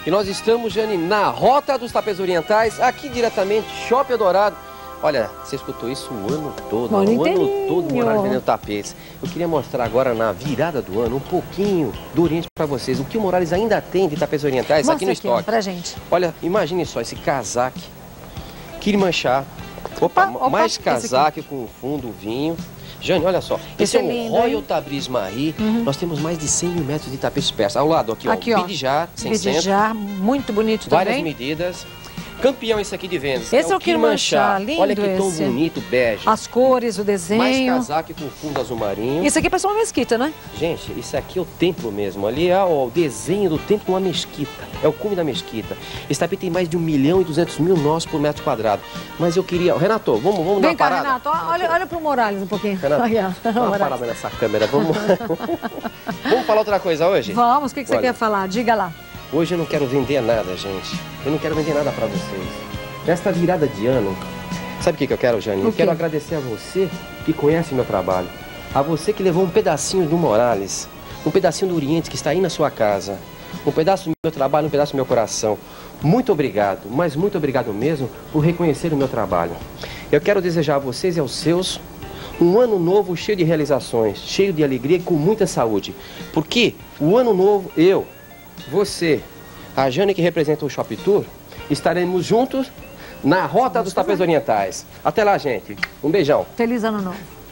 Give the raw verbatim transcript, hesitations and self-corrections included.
E nós estamos, Jane, na Rota dos Tapezes Orientais, aqui diretamente, Shopping Eldorado. Olha, você escutou isso o ano todo, o ano, o ano todo inteirinho. Morales vendendo tapetes. Eu queria mostrar agora, na virada do ano, um pouquinho do Oriente para vocês. O que o Morales ainda tem de tapetes orientais Mostra aqui no aqui, estoque. ó, pra gente. Olha, imagine só, esse casaque, Kilimanjaro. Opa, opa, mais esse casaque com fundo vinho. Jane, olha só, esse, esse é, é um lindo, Royal hein? Tabriz Marie. Uhum. Nós temos mais de cem mil metros de tapetes persas. Ao lado aqui, aqui ó, ó, Bidjar, cem centros. Bidjar, muito bonito Várias também. medidas. Campeão esse aqui de vendas. Esse é é o Kilimanjaro, lindo. Olha que tom esse. bonito, bege. As cores, o desenho. Mais casaque com fundo azul marinho. Isso aqui parece uma mesquita, né? Gente, isso aqui é o templo mesmo. Ali é ó, o desenho do templo de uma mesquita. É o cume da mesquita. Esse tapete tem mais de um milhão e duzentos mil nós por metro quadrado. Mas eu queria... Renato, vamos, vamos dar uma cá, parada. Renato, olha, olha pro Morales um pouquinho. Renato, olha, dá uma Morales. parada nessa câmera. Vamos... vamos falar outra coisa hoje? Vamos, o que, que você olha, quer falar? Diga lá. Hoje eu não quero vender nada, gente. Eu não quero vender nada pra vocês. Nesta virada de ano, sabe o que, que eu quero, Jane? Eu quero agradecer a você que conhece meu trabalho. A você que levou um pedacinho do Morales, um pedacinho do Oriente que está aí na sua casa. Um pedaço do meu trabalho, um pedaço do meu coração. Muito obrigado, mas muito obrigado mesmo por reconhecer o meu trabalho. Eu quero desejar a vocês e aos seus um ano novo cheio de realizações, cheio de alegria e com muita saúde. Porque o ano novo, eu, você, a Jane que representa o Shop Tour, estaremos juntos na Rota dos Tapezes Orientais. Até lá, gente. Um beijão. Feliz ano novo.